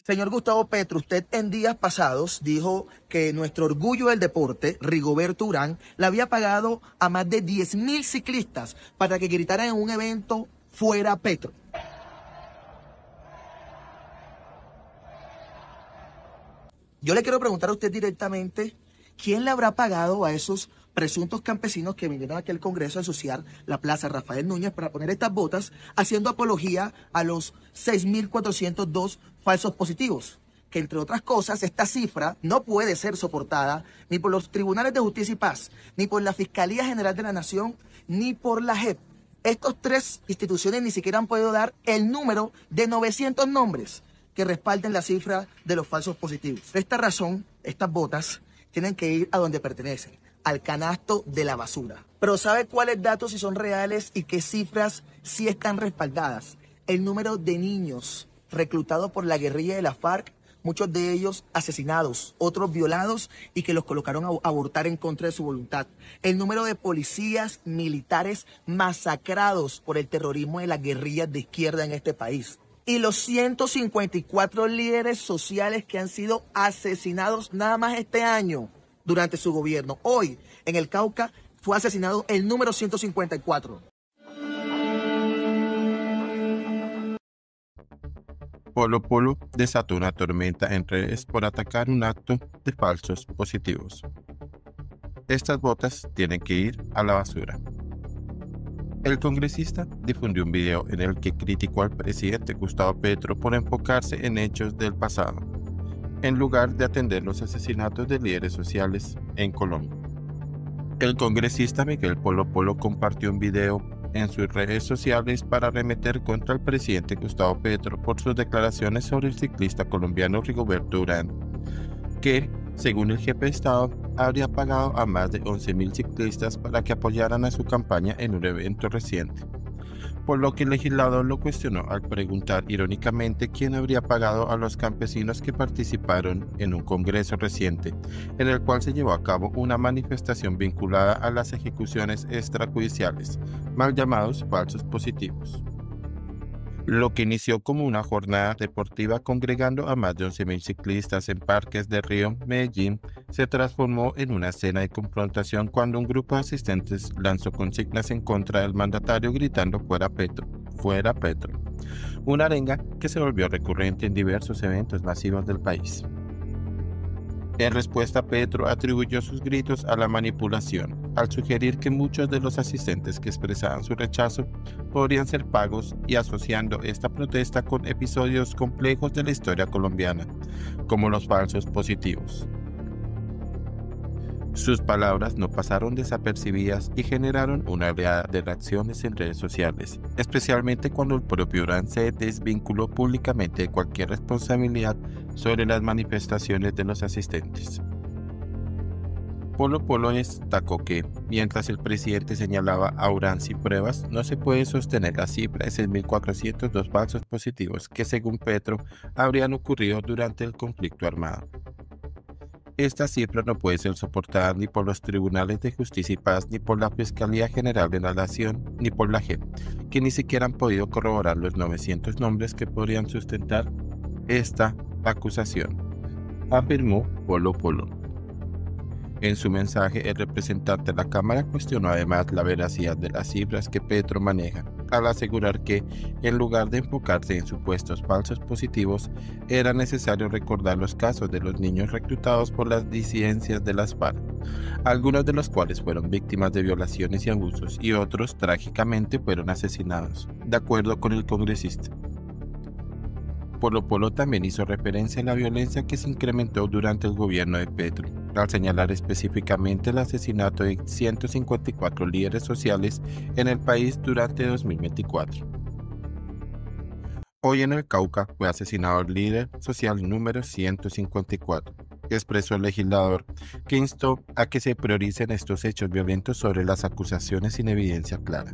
Señor Gustavo Petro, usted en días pasados dijo que nuestro orgullo del deporte, Rigoberto Urán, le había pagado a más de 10.000 ciclistas para que gritaran en un evento "Fuera Petro". Yo le quiero preguntar a usted directamente, ¿quién le habrá pagado a esos presuntos campesinos que vinieron aquí al Congreso a ensuciar la Plaza Rafael Núñez para poner estas botas, haciendo apología a los 6.402 falsos positivos? Que entre otras cosas, esta cifra no puede ser soportada ni por los tribunales de justicia y paz, ni por la Fiscalía General de la Nación, ni por la JEP. Estas tres instituciones ni siquiera han podido dar el número de 900 nombres que respalden la cifra de los falsos positivos. Por esta razón, estas botas tienen que ir a donde pertenecen, al canasto de la basura. Pero ¿sabe cuáles datos sí son reales y qué cifras sí están respaldadas? El número de niños reclutados por la guerrilla de la FARC, muchos de ellos asesinados, otros violados y que los colocaron a abortar en contra de su voluntad. El número de policías militares masacrados por el terrorismo de las guerrillas de izquierda en este país. Y los 154 líderes sociales que han sido asesinados nada más este año durante su gobierno. Hoy, en el Cauca, fue asesinado el número 154. Polo Polo desató una tormenta en redes por atacar un acto de falsos positivos. Estas botas tienen que ir a la basura. El congresista difundió un video en el que criticó al presidente Gustavo Petro por enfocarse en hechos del pasado, en lugar de atender los asesinatos de líderes sociales en Colombia. El congresista Miguel Polo Polo compartió un video en sus redes sociales para arremeter contra el presidente Gustavo Petro por sus declaraciones sobre el ciclista colombiano Rigoberto Urán, que, según el jefe de Estado, habría pagado a más de 11.000 ciclistas para que apoyaran a su campaña en un evento reciente, por lo que el legislador lo cuestionó al preguntar irónicamente quién habría pagado a los campesinos que participaron en un congreso reciente, en el cual se llevó a cabo una manifestación vinculada a las ejecuciones extrajudiciales, mal llamados falsos positivos. Lo que inició como una jornada deportiva congregando a más de 11.000 ciclistas en parques de Río, Medellín, se transformó en una escena de confrontación cuando un grupo de asistentes lanzó consignas en contra del mandatario gritando "Fuera Petro, fuera Petro", una arenga que se volvió recurrente en diversos eventos masivos del país. En respuesta, Petro atribuyó sus gritos a la manipulación, al sugerir que muchos de los asistentes que expresaban su rechazo podrían ser pagos y asociando esta protesta con episodios complejos de la historia colombiana, como los falsos positivos. Sus palabras no pasaron desapercibidas y generaron una oleada de reacciones en redes sociales, especialmente cuando el propio Urán se desvinculó públicamente de cualquier responsabilidad sobre las manifestaciones de los asistentes. Polo Polo destacó que, mientras el presidente señalaba a Urán sin pruebas, no se puede sostener la cifra de 6.402 falsos positivos que, según Petro, habrían ocurrido durante el conflicto armado. Esta cifra no puede ser soportada ni por los tribunales de justicia y paz, ni por la Fiscalía General de la Nación, ni por la JEP, que ni siquiera han podido corroborar los 900 nombres que podrían sustentar esta acusación, afirmó Polo Polo. En su mensaje, el representante de la Cámara cuestionó además la veracidad de las cifras que Petro maneja, al asegurar que, en lugar de enfocarse en supuestos falsos positivos, era necesario recordar los casos de los niños reclutados por las disidencias de las FARC, algunos de los cuales fueron víctimas de violaciones y abusos, y otros, trágicamente, fueron asesinados, de acuerdo con el congresista. Polo Polo también hizo referencia a la violencia que se incrementó durante el gobierno de Petro, al señalar específicamente el asesinato de 154 líderes sociales en el país durante 2024. Hoy en el Cauca fue asesinado el líder social número 154, expresó el legislador, que instó a que se prioricen estos hechos violentos sobre las acusaciones sin evidencia clara.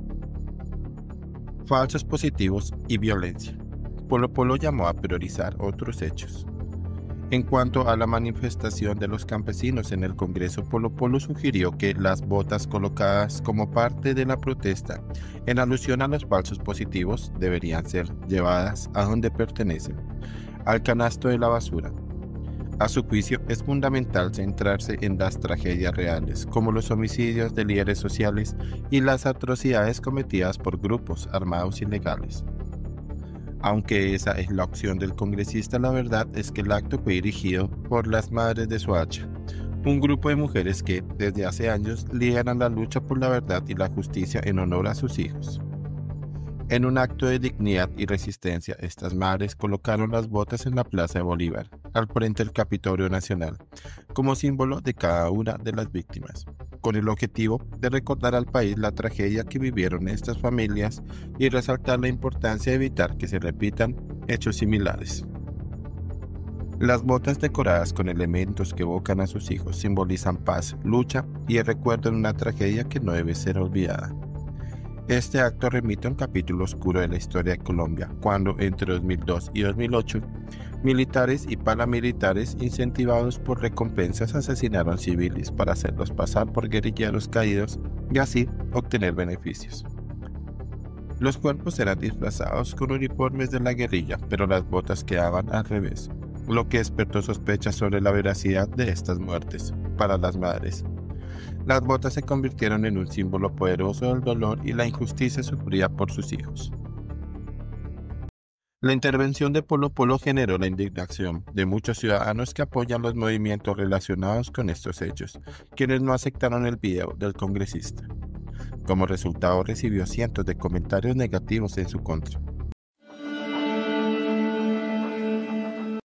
Falsos positivos y violencia. Polo Polo llamó a priorizar otros hechos. En cuanto a la manifestación de los campesinos en el Congreso, Polo Polo sugirió que las botas colocadas como parte de la protesta en alusión a los falsos positivos deberían ser llevadas a donde pertenecen, al canasto de la basura. A su juicio, es fundamental centrarse en las tragedias reales, como los homicidios de líderes sociales y las atrocidades cometidas por grupos armados ilegales. Aunque esa es la opción del congresista, la verdad es que el acto fue dirigido por las Madres de Soacha, un grupo de mujeres que, desde hace años, lideran la lucha por la verdad y la justicia en honor a sus hijos. En un acto de dignidad y resistencia, estas madres colocaron las botas en la Plaza de Bolívar, al frente del Capitolio Nacional, como símbolo de cada una de las víctimas, con el objetivo de recordar al país la tragedia que vivieron estas familias y resaltar la importancia de evitar que se repitan hechos similares. Las botas decoradas con elementos que evocan a sus hijos simbolizan paz, lucha y el recuerdo de una tragedia que no debe ser olvidada. Este acto remite a un capítulo oscuro de la historia de Colombia, cuando entre 2002 y 2008, militares y paramilitares incentivados por recompensas asesinaron civiles para hacerlos pasar por guerrilleros caídos y así obtener beneficios. Los cuerpos eran disfrazados con uniformes de la guerrilla, pero las botas quedaban al revés, lo que despertó sospechas sobre la veracidad de estas muertes para las madres. Las botas se convirtieron en un símbolo poderoso del dolor y la injusticia sufrida por sus hijos. La intervención de Polo Polo generó la indignación de muchos ciudadanos que apoyan los movimientos relacionados con estos hechos, quienes no aceptaron el video del congresista. Como resultado, recibió cientos de comentarios negativos en su contra.